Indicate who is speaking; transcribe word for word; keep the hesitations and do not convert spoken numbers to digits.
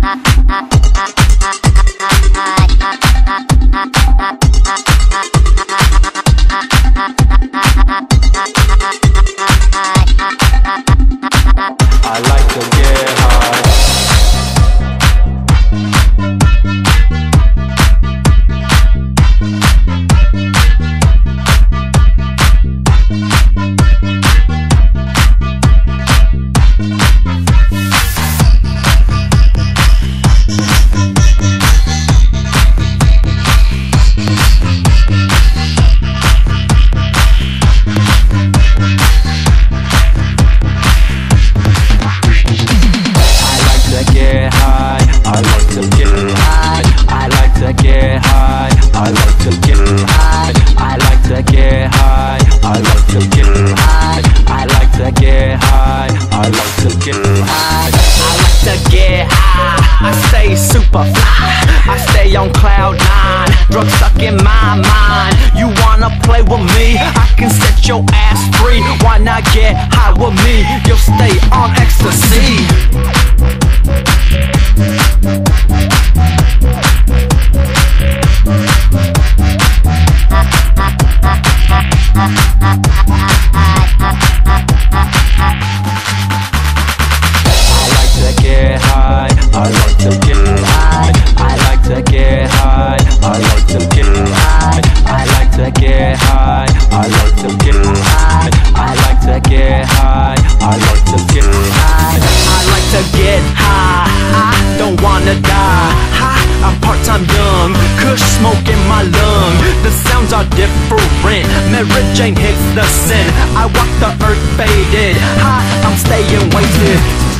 Speaker 1: I like to get high. I like to get high. I like to get high. I like to get high. I like to get high. I like to get high. I like to get high. I like to get high.
Speaker 2: I like to get high. I stay super fly. I stay on cloud nine. Drugs stuck in my mind. You wanna play with me? I can set your ass free. Why not get high with me? You'll stay on ecstasy.
Speaker 1: I like to get high. I like to get high. I like to get high. I like to get high. I like to get high. I like to get high. I like to get high.
Speaker 2: I like to get high. I don't wanna die. High, I'm part-time young. Kush smoke in my lung. The sounds are different. Mary Jane hits the sin. I walk the earth faded. High, I'm staying wasted.